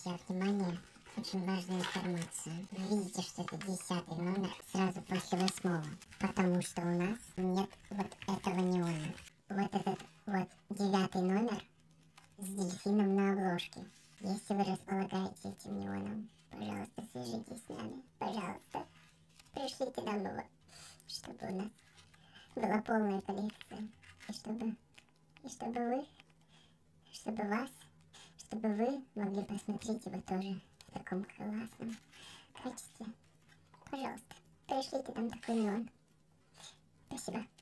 обратите внимание, очень важную информацию. Вы видите, что это 10-й номер сразу после 8-го, потому что у нас нет вот этого неона. Вот этот вот 9-й номер с дельфином на обложке. Если вы располагаете этим неоном, пожалуйста, свяжитесь с нами. Пожалуйста, пришлите нам его, чтобы у нас была полная коллекция. И чтобы вы могли посмотреть его тоже в таком классном качестве. Пожалуйста, пришлите нам такой неон. Спасибо.